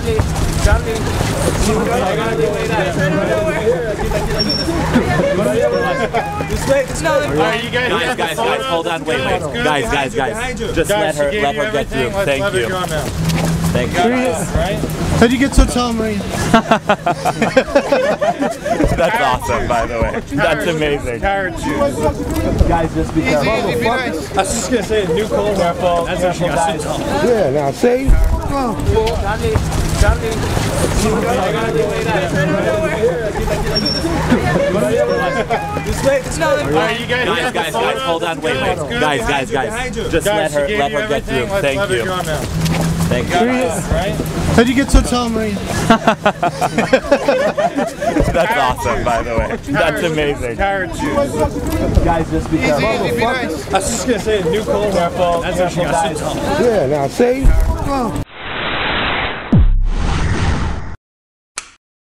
Alright, you guys, hold on, wait. Guys. Just let her get through. Thank you. Thank you. How'd you get so tall, Maria? That's awesome, by the way. That's amazing. Carrot juice. Guys, just be careful. Easy, be nice. I was just gonna say, new cold careful. That's what she got so tall. Yeah, now see? Alright, you guys, hold on, wait. Guys. Just let her get through. Thank you. Thank you. How'd you get so tall, Maria? That's awesome, by the way. That's amazing. Carrot juice. Guys, just be careful. Easy, be nice. I was just gonna say, new cold careful. That's what she got so tall. Yeah, now see?